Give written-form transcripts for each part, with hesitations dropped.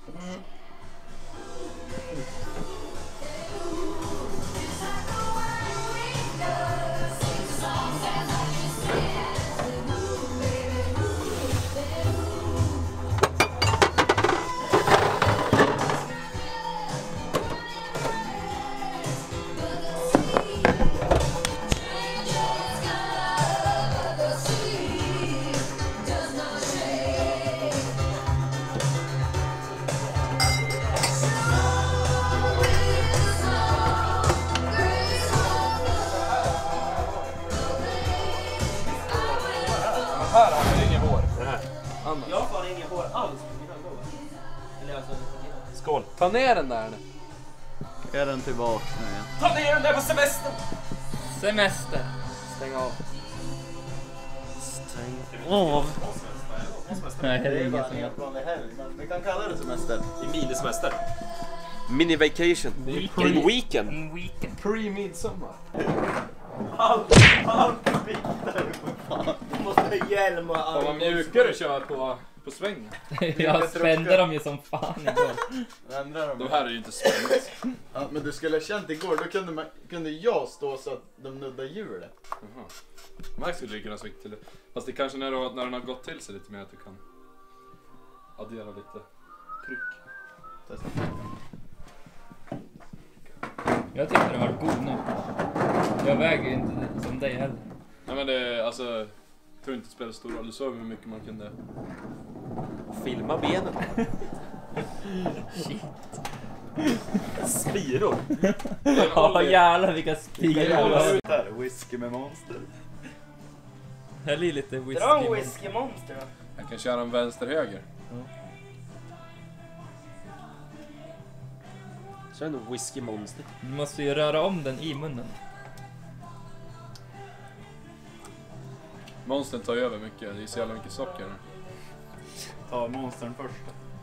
Här har jag ingen hår. Jag har ingen hår alls. Eller alltså... Skål. Ta ner den där nu. Är den tillbaka nu igen? Ta ner den där på semester. Semester. Stäng av. Stäng av. Nej, det är Det är inget bara som en helt vanlig helg, men vi kan kalla det semester. I minisemester. Mini vacation. En weekend. En weekend. Pre-midsommar. Allt bitar för fan. Du måste ha hjälm och Fan vad mjukare kör på svängen. Jag spände dem ju som fan igår. Ändrar De de här är ju inte spänt. Ja, men du skulle ha känt igår, då kunde jag stå så att de nuddar hjulet. De här skulle ju kunna svicka till det. Fast det är kanske när den har gått till sig lite mer att du kan addera lite tryck. Testa. Jag tyckte den var god nu. Jag väger ju inte som dig heller. Nej men det alltså, jag tror inte det spelar stor roll. Du såg hur mycket man kunde. Filma benen. Shit. Spiror. Ja jävlar vilka spiror. Där, whisky med monster. Häll i lite whisky. Dra en whisky monster då. Jag kan köra en vänster-höger. Så är det en whisky monster. Du måste ju röra om den i munnen. Monstern tar ju över mycket. Det är så jävla mycket socker. Ta monstern först.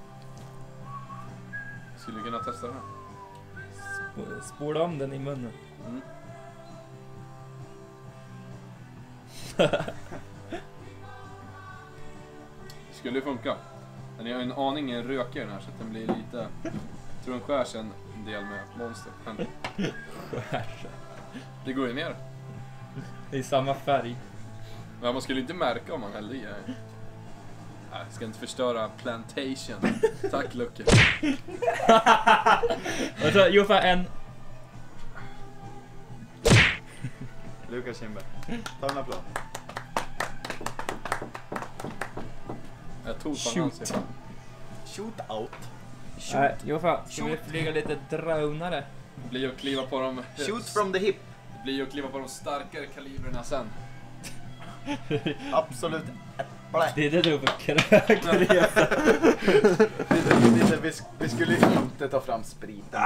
Skulle kunna testa den här. Spola om den i munnen. Mm. Det skulle ju funka. Men jag har en aning rök i den här så att den blir lite... Jag tror den skär sig en del med monster. Men det går ju ner. Det är samma färg. Men man skulle inte märka om man hällde i. Nej, jag ska inte förstöra plantation. Tack Lucke. Och så Joffa en. Lukas Kindberg. Ta en applåd. Jag tog på hans sida. Shoot out. Nej, Joffa, ska vi flyga lite drönare? Det blir ju att kliva på de... Shoot from the hip. Det blir ju att kliva på de starkare kalibrerna sen. Absolut. Det är det du får kröka. Vi skulle inte ta fram spriten.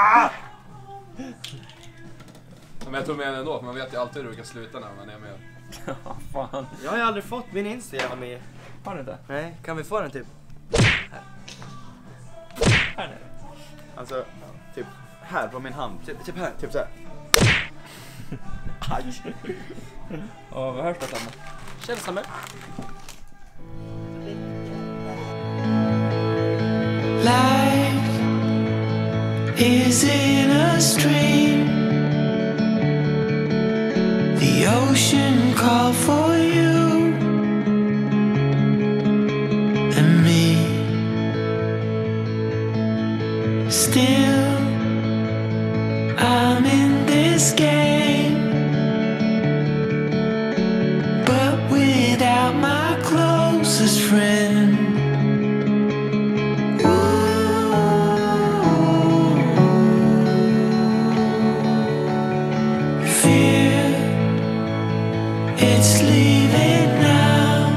Men jag tog med den ändå, för man vet ju alltid hur det brukar sluta när man är med. Fan. Jag har ju aldrig fått min Insta med. Har du inte? Nej, kan vi få den typ? Här nu. Alltså, typ här på min hand. Typ här. Typ så här. Aj. Ja, vad hörs det samma? Källsamma. Life is in a stream. The ocean called for you and me. Still, I'm in this game, but without my closest friend. It's leaving now.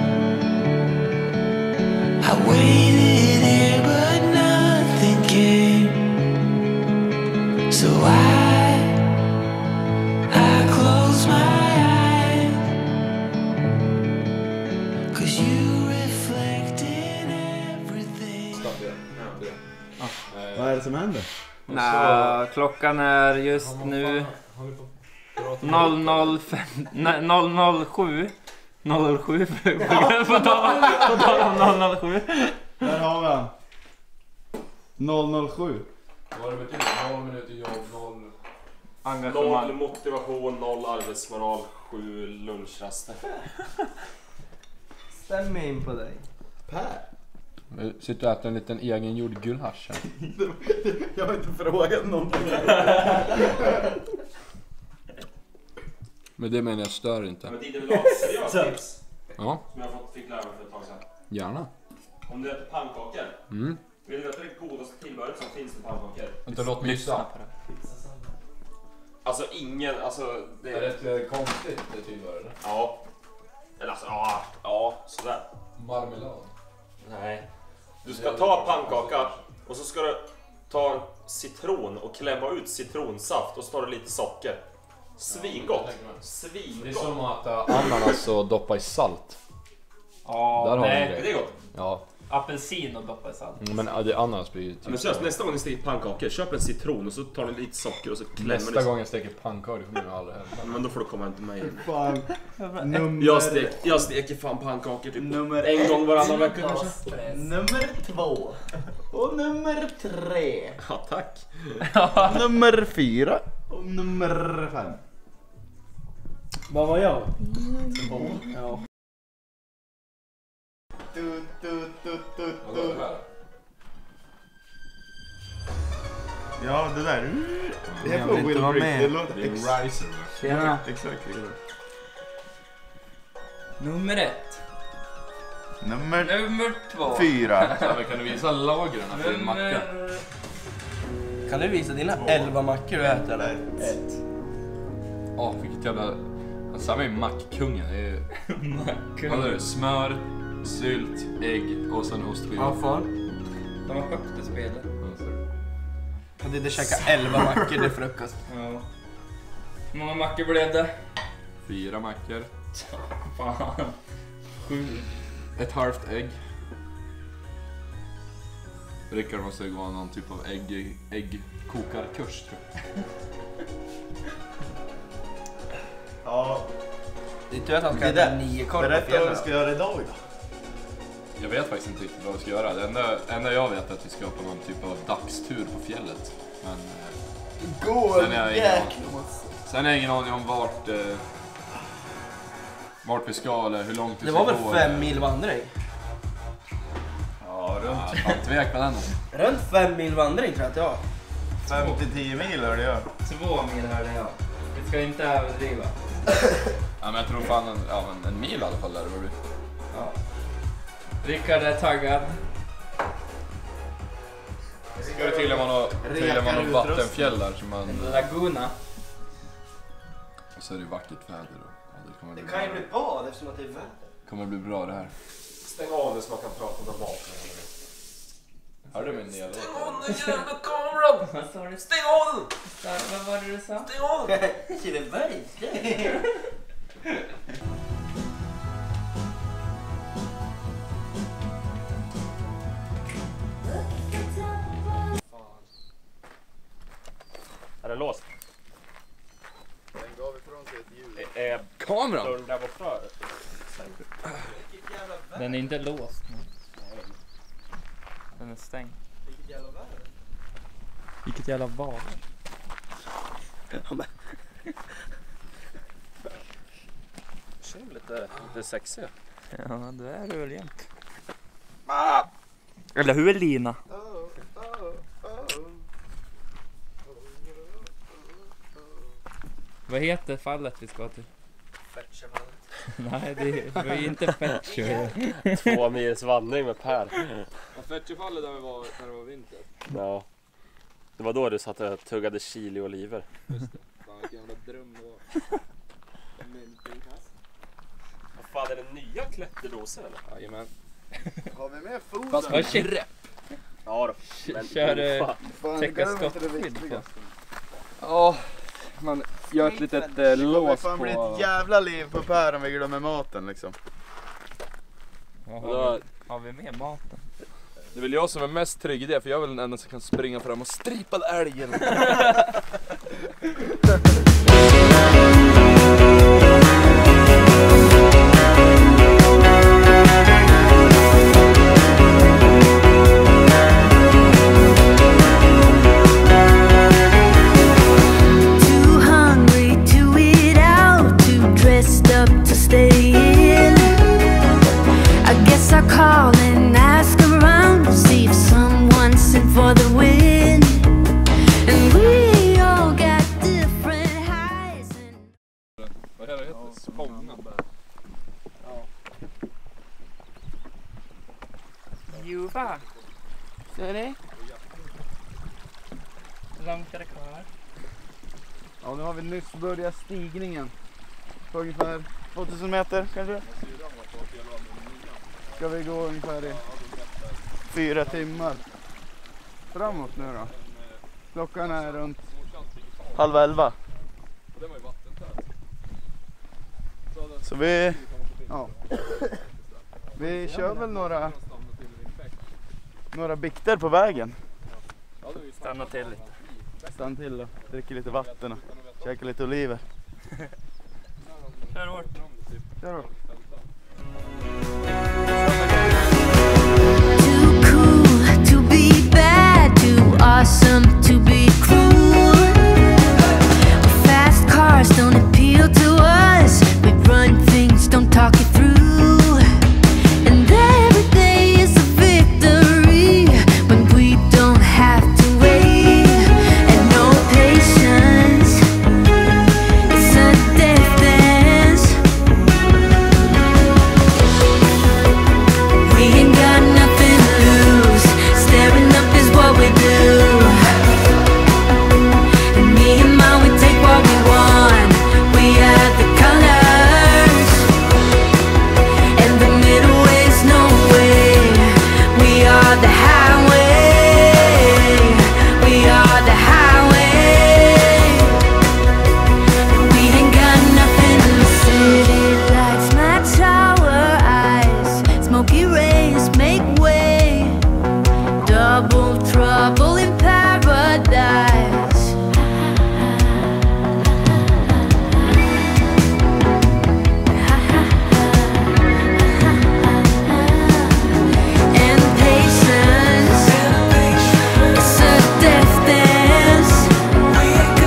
I waited here but nothing came. So I close my eyes, 'cause you reflect in everything. Vad är det som händer? Nej, klockan är just nu 007. 007 på tal om 007. Där har vi han. 007. Vad det betyder? 0 minuter jobb, 0 Noll engagemang. motivation, 0 arbetsmoral, 7 lunchraster. Stäm mig in på dig. Per? Vi sitter och äter en liten egengjord gulasch här. Jag har inte frågat någonting. Men det menar jag stör inte. Men det vill ha ett seriöst tips Ja, som jag fick lära mig för ett tag sedan. gärna. Om du äter pannkakor, Mm. vill du veta det godaste tillbehöret som finns till pannkakor? Inte låt mig gissa. Alltså ingen, alltså det Är det ett konstigt tillbehör eller? Ja. Eller alltså, ja, sådär. Marmelad. Nej. Du ska ta pannkaka och så ska du ta en citron och klämma ut citronsaft och så tar du lite socker. Svingott. Det är Svingott. som att äta ananas och doppa i salt. Ja, Där har vi Är det. det gott? Ja, apelsin och doppa i salt. men det ananas blir ju Men seriöst, nästa gång ni steker pannkakor, köp en citron och så tar ni lite socker och så klämmer Nästa ni. gång jag steker pannkakor kommer jag aldrig hända. Men då får du komma hem till mig. Fan. Jag steker fan pannkakor typ Nummer en gång varannan 1. vecka kanske. Nummer 2. Och nummer 3. Ja, tack. Nummer 4. Och nummer 5. Vad var jag? Ja. Ja, det där. Det Jag är vill på inte Will vara Briggs. med. Det låter Det är riser. Tjena. exakt. Nummer 1. Nummer Nummer 2. 4. Ja, men kan du visa lagren för din macka? Nummer... Kan du visa dina 11 mackor du äter eller? 1. Ja, vilket jävla... Samma är mackkungen. Det är vad är det? Smör, sylt, ägg och sen ostskiva. Ja, fan. De har högt i spelet. Jag hade käkat 11 mackor till frukost. Ja. Hur många mackor blev det? 4 mackor. Fan. 7. Ett halvt ägg. Rickard måste gå någon typ av äggkokarkurs tror jag. Ja, Det är tur att han ska Det där. äta 9 korv på berätta vad vi fjällen. ska göra idag då. Jag vet faktiskt inte riktigt vad vi ska göra. Det enda jag vet är att vi ska på någon typ av dagstur på fjället. Men Sen är jag sen är jag ingen aning om vart vi ska eller hur långt vi Det ska var gå. väl 5 mil vandring? Ja, runt Ja, tvek på den. Runt 5 mil vandring tror jag att det var. 5-10 mil är det gör. 2 mil hörde jag. Vi ska inte överdriva. Ja, men jag tror fan en mil i alla fall där det blir. Ja. Rickard är taggad. Ska det till om man har vattenfjäll där som man... En laguna. Och så är det vackert väder då. Ja, det kommer bli Det kan ju bra. bli bad eftersom att det är väder. Kommer bli bra det här. Stäng av det så man kan prata om maten. Hör du min nya låt? Den jävla kameran! Vad sa du? Stäng av den! Vad var det du sa? Stäng av den! Det är verkligen. Är det låst? Den gav ifrån sig ett ljud. Kameran! Dörren där borta? Den är inte låst. Den är stängd. Vilket jävla val. Känner lite sexig. Ja, det är du väl jämt. Eller hur är Lina? Vad heter fallet vi ska till? Nej, det var ju inte Fetcher. 2 mils vandring med Per. Fetchefallet där vi var när det var vinter. Ja. Det var då du satt och tuggade chili och oliver. Fan vilken jävla dröm det var. Vad fan, är det nya klätterdosor eller? Jajamän. Har vi med foden? Fast med grepp. Ja då. Men Kör fan. Fan, täcka det där var inte det skottskydd på. viktigaste. Ja, man gör ett litet Det lås kommer bli på... ett jävla liv på Per om vi glömmer maten liksom. Har vi med maten? Det är väl jag som är mest trygg i det, för jag är väl den enda som kan springa fram och stripa älgen. fan. Ser ni? Hur långt är det kvar? Ja, nu har vi nyss börjat stigningen. På ungefär 2000 meter kanske. Ska vi gå ungefär i 4 timmar. Framåt nu då. Klockan är runt 10:30. Så vi kör väl några bikter på vägen. Stanna till lite. Stanna till och dricka lite vatten och käka lite oliver. Kör hårt. Kör hårt. Too cool to be bad, too awesome to be cruel. Fast cars don't appeal to us. We run things, don't talk it through. And every day is a victory when we don't have to wait. And no patience, it's a death dance. We ain't got nothing to lose. Staring up is what we do. And me and mine, we take what we want. We are the colors. And the middle way's no way. We are the highway. We are the highway. We ain't got nothing to city lights match our eyes. Smoky rays make way. Double trouble in paradise. And patience, it's a death dance. We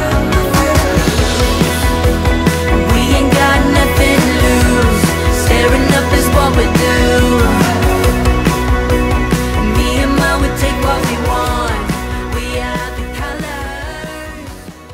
ain't got nothing to lose. Staring up is what we do. Me and mine, we take what we want. We are the colors.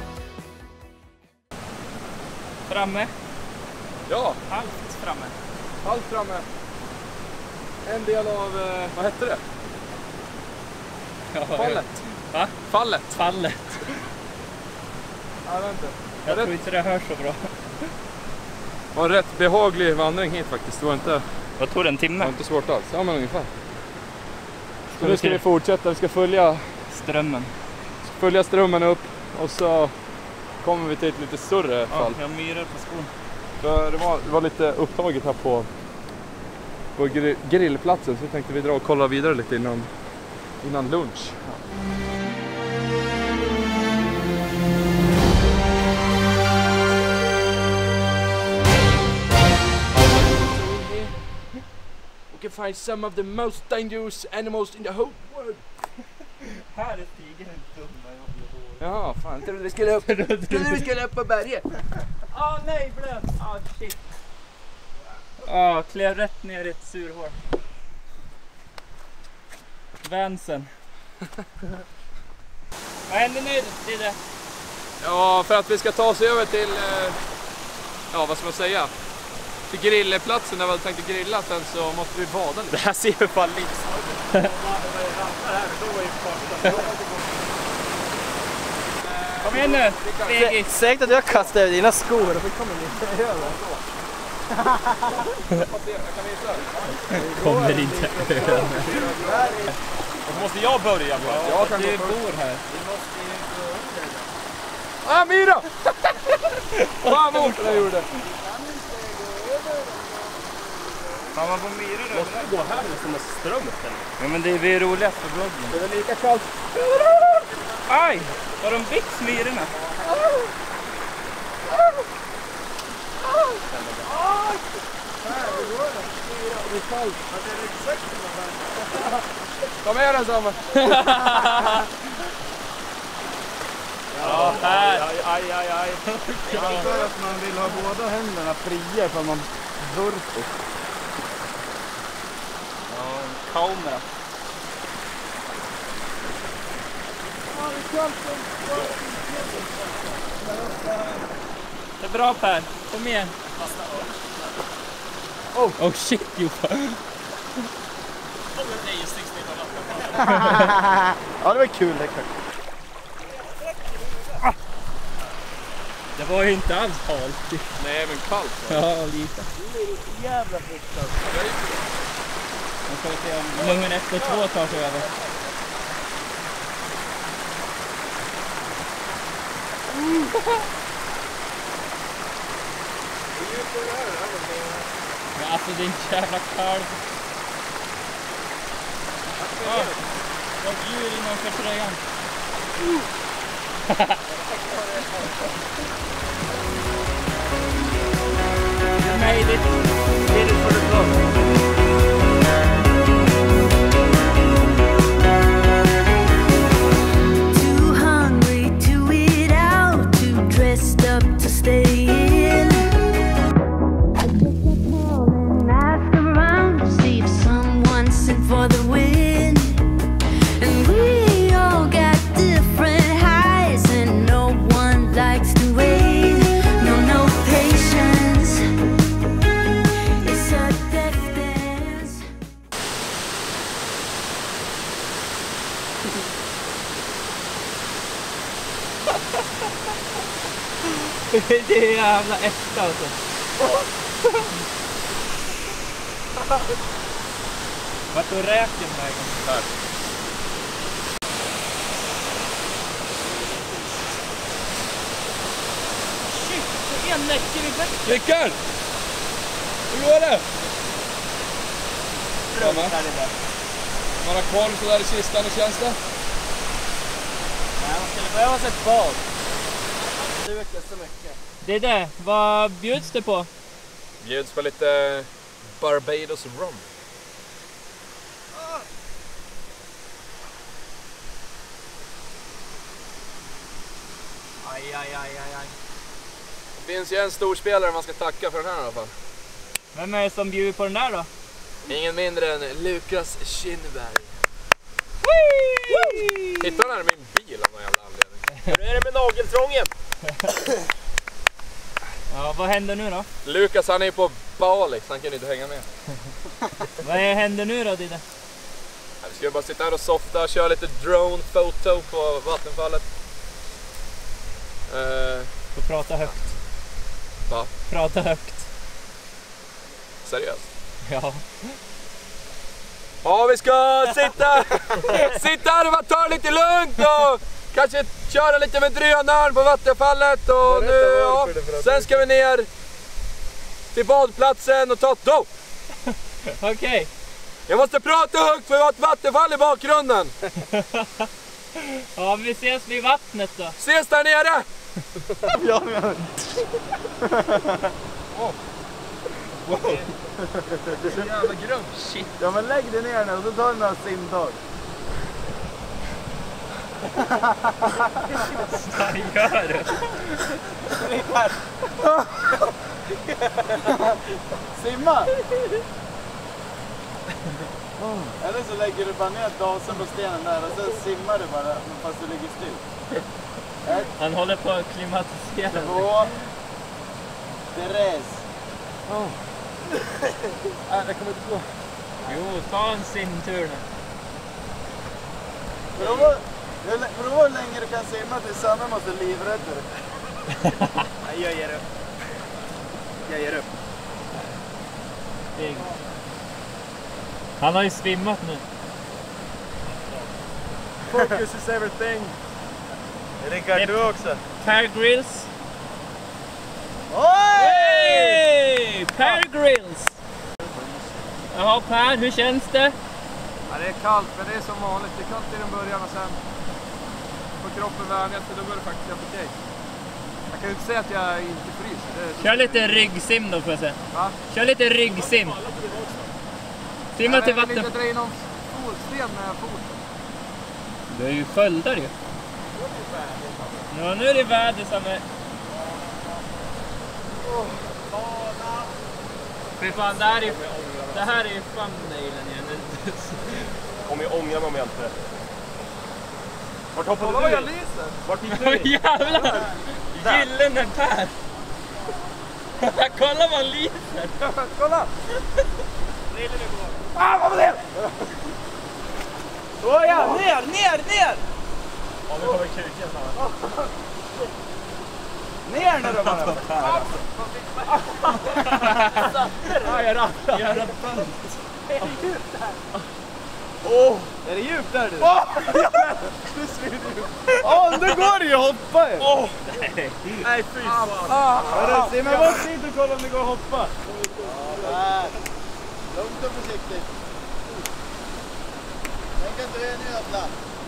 Framme. Ja, Halvt framme. allt framme. En del av, vad hette det? Ja, Fallet. Va? Fallet. Fallet. Jag vet inte. Jag tror inte det hörs så bra. Det var en rätt behaglig vandring hit faktiskt. Det var inte, Vad tog det, en det timme? var inte svårt alls. Ja, men ungefär. Så nu ska vi fortsätta. Vi ska följa Strömmen. upp och så kommer vi till ett lite större fall. Ja, jag har myror på skon. För det var lite upptaget här på grillplatsen, så tänkte vi dra och kolla vidare lite innan lunch. We can find some of the most dangerous animals in the whole world. Här är stigen dum. Jaha, fan, trodde vi skulle upp på berget. Nej, blöt. Shit. Klev rätt ner i ett surhål. Vänsen. Vad händer nu, Didde? Ja, för att vi ska ta oss över till, vad ska man säga? Till grillplatsen där vi tänkte grilla sen, så måste vi bada lite. Det här ser ju fan livsfarligt. Kom igen nu, Fegis. Säkert att jag kastar över dina skor och vi kommer inte över. Kommer inte över. Måste jag börja? Jag kan Du bor här. Myra! Vad fort jag gjorde. Fan, man får myror över. Måste gå här som en ström. Ja, men det är roligt för bloggen. Det är lika kallt. Aj! Har de byggt myrorna? Ta med den samma. Ja, här. Aj. Jag antar att man vill ha båda händerna fria ifall man vurper. Ja, en kamera. Det är bra, Per. Kom igen. Oh shit, Johan. Ja, det var kul det kanske. Det var ju inte alls halt. Nej, men kallt. Ja, lite. Jävla fruktansvärt. Nu ska vi se om nummer 1 och 2 tar sig över. Men alltså det är en jävla kalv. Ja, vad djur innanför tröjan. You made it. Did it for the club. Det är jävla äkta alltså. Vart tog räken vägen? Här. Shit, det är en läcker i bäcken. Rickard! Hur går det? Några korv så där i kistan, hur känns det? Nej, man skulle behöva sig ett bad. Det verkar så mycket. Det är det. Vad bjuds det på? Bjuds på lite Barbados rum. Aj. Det finns ju en stor spelare man ska tacka för den här i alla fall. Vem är det som bjuder på den där då? Ingen mindre än Lukas Kinnberg. Hittade han här i min bil av någon jävla anledning. Hur är det med nageltrången? Ja, vad händer nu då? Lukas han är på Bali, så han kan inte hänga med. Vad händer nu då, Didde? Vi ska bara sitta här och softa, köra lite drone-foto på vattenfallet. Får prata högt. Va? Prata högt. Seriöst? Ja. Ja, vi ska sitta här och bara ta det lite lugnt och kanske köra lite med drönaren på vattenfallet och nu, ja, sen ska vi ner till badplatsen och ta ett dopp. Okej. Jag måste prata högt för vi har ett vattenfall i bakgrunden. Ja, vi ses vid vattnet då. Ses där nere! Ja, men. Wow. Det är så jävla grönt. Shit. Ja, men lägg dig ner nu och så tar du några simtag. Vad gör du? Simma! Eller så lägger du bara ner dasen på stenen där och så simmar du bara fast du ligger still. Han håller på att klimatisera. 2. Therese. Nej, det kommer inte gå. Jo, ta en simtur nu. Prova hur länge du kan simma tills Sanna måste livrädda dig. Nej, jag ger upp. Jag ger upp. Han har ju svimmat nu. Focus is everything. Rickard, du också. Per Grills. Oj! Hey! Per Grills. Jaha Per, hur känns det? Ja, det är kallt, men det är som vanligt. Det är kallt i den början och sen får kroppen vänja sig, då går det faktiskt helt okej. Jag kan ju inte säga att jag inte fryser. Kör lite ryggsim då får jag se. Va? Kör lite ryggsim. Simma till vatten. Jag vill inte dra in någon fotsten med foten. Du är ju sköldar ju. Ja, nu är det väder som är... Fy fan, det här är ju thumbnailen igen. Kommer jag ångra mig om jag inte... Vart hoppade Kolla vad du jag in? lyser! Vart gick du in? Jävlar! Gyllene Per! Kolla vad han lyser! Kolla! Rillen är på. Ah, vad var det? Såja, ner! Ja, nu kommer kuken snart. Ner nu då bara! Jag rattade! Är det djupt där du? Nu går det ju att hoppa ju! Nej, fy fan! Se mig bort dit och kolla om det går att hoppa. Där. Lugnt och försiktigt. Tänk att du är en ödla.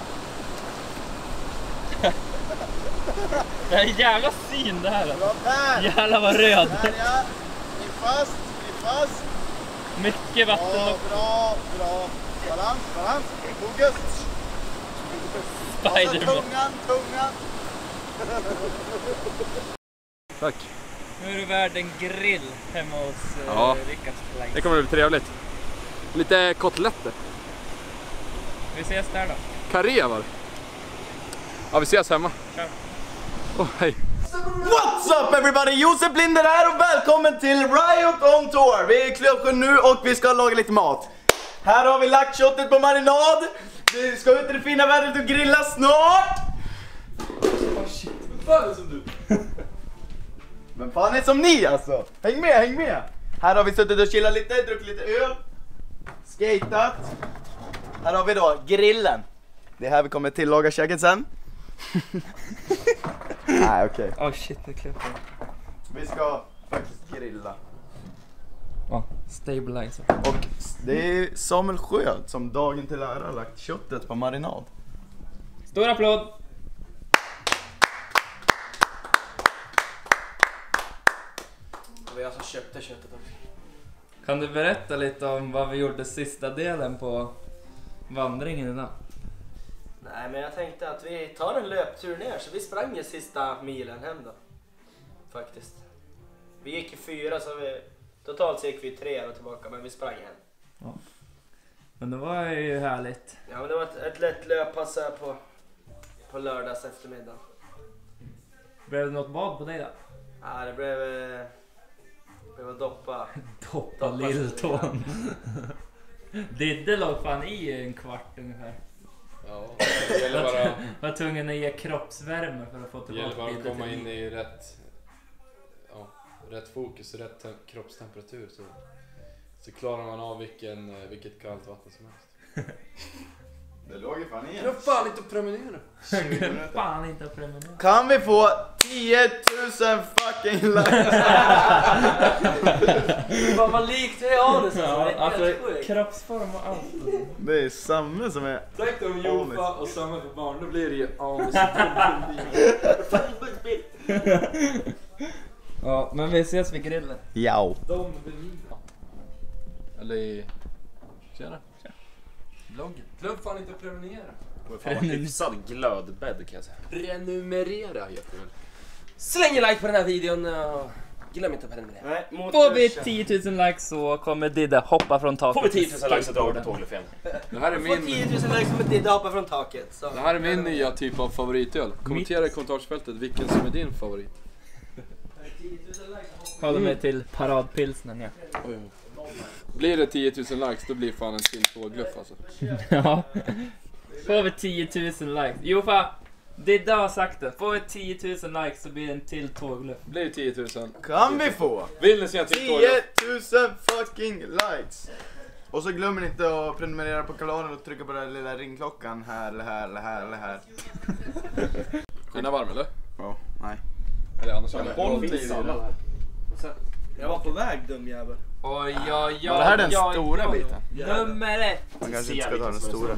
Det är en jävla syn det här. Bra Per! Jävlar vad röd. Där ja. Ni fast. Mycket vatten. Ja, bra. Balans. Fokus. Och så tungan. Tack. Nu är du värd en grill hemma hos Ja. Rickards Place. Det kommer bli trevligt. Lite kotletter. Vi ses där då. Karé var det. Ja, vi ses hemma. Tja. Hej. What's up everybody? Josef Linder här och välkommen till Riot on Tour. Vi är i Klövsjön nu och vi ska laga lite mat. Här har vi lagt köttet på marinad. Vi ska ut i det fina vädret och grilla snart. Vad fan är det som du? Men fan är det som ni alltså? Häng med! Här har vi suttit och chillat lite, druckit lite öl. Skatat. Här har vi då grillen. Det är här vi kommer tillaga käket sen. Nej okej. Oh shit, det klippar. Vi ska faktiskt grilla. Stabilizer. Och det är Samuel Sjöd som dagen till ära har lagt köttet på marinad. Stor applåd! Vi alltså köpte köttet också. Kan du berätta lite om vad vi gjorde sista delen på vandringen idag? Nej, men jag tänkte att vi tar en löptur ner, så vi sprang ju sista milen hem då. Faktiskt. Vi gick i 4, så totalt så gick vi 3 och tillbaka, men vi sprang hem. Men det var ju härligt. Ja, men det var ett lätt löppass här på lördags eftermiddag. Blev det något bad på dig då? Ja, det blev att doppa. Doppa lilltån. Didde låg fan i en kvart ungefär. Ja, det gäller bara... Var tvungen att ge kroppsvärme för att få Det tillbaka gäller bara att Didde komma till in liv. i rätt fokus och rätt kroppstemperatur så klarar man av vilket kallt vatten som helst. Det låg ju fan i en. Jag fan inte att promenera. Fan inte att prenumerera. Kan vi få 10 000 fucking likes? Vad likt det är Anis Alltså kroppsform och allt. Det är samma som är... Tänk om Jofa och samma för barn, då blir det ju Anis. Ja, men vi ses vid grillen. Ja. De vill eller i... Tjena. Loggen. Glöm fan inte att prenumerera. Fan vad hyfsad glödbädd kan jag säga. Prenumerera heter det väl. Släng en like på den här videon och glöm inte att prenumerera. Nej, Får vi 10 000 likes så kommer Didde hoppa från taket. Får vi 10 000 likes så drar vi på tågluff igen. Det här är Får 10 000 likes som ett Didde hoppar från taket. Så. Det här är min nya typ av favoritöl. Kommentera i kommentarsfältet vilken som är din favorit. Håller mig till paradpilsnen, ja. Oj. Blir det 10 000 likes då blir fan en till tågluff alltså. Ja. Får vi 10 000 likes. Jofa, Didde har sagt det. Får vi 10 000 likes så blir det en till tågluff. Blir det 10 000? Kan vi få Vill ni se en till 10 tågluff? 000 fucking likes? Och så glömmer ni inte att prenumerera på kanalen och trycka på den lilla ringklockan här eller här eller här eller här. Är den varm eller? Ja, nej. Eller annars är Håll det. Jag var på väg, dum jävel. Oj, oj, oj. Var det här den stora biten? Nummer 1. Man kanske inte ska ta den stora.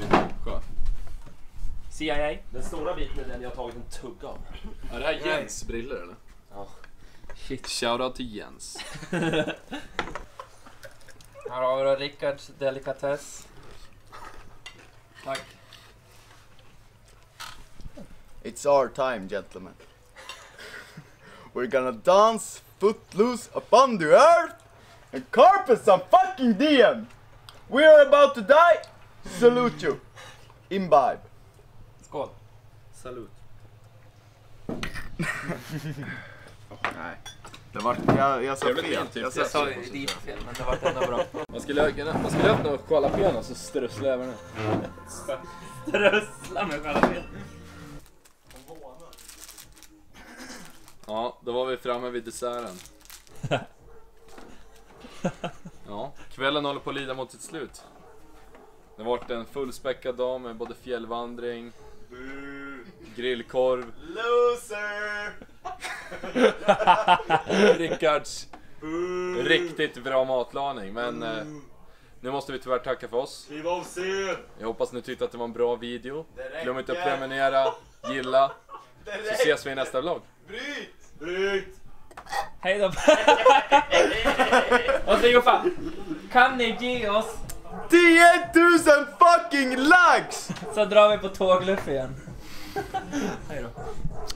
CIA. Den stora biten är den jag har tagit en tugga av. Är det här Jens briller eller? Ja. Shit. Shoutout till Jens. Här har vi då Rickards delikatess. Tack. It's our time, gentlemen. We're gonna dance footloose upon the earth and carpe some fucking diem. We are about to die. Salute you. Imbibe. Skål. Salut. Nej. Det var, jag sa fel. Jag sa ju lite fel, men det var ändå bra. Man skulle öppna och jalapeno så strössla över den. Strössla med jalapeno. Ja, då var vi framme vid desserten. Ja, kvällen håller på att lida mot sitt slut. Det har varit en fullspäckad dag med både fjällvandring, grillkorv, Loser! Rickards riktigt bra matlagning. Men nu måste vi tyvärr tacka för oss. Jag hoppas ni tyckte att det var en bra video. Glöm inte att prenumerera, gilla. Så ses vi i nästa vlogg. Bryt! Hej då. Och så Joffa, kan ni ge oss 10 000 fucking likes! så drar vi på tågluff igen. Hej då.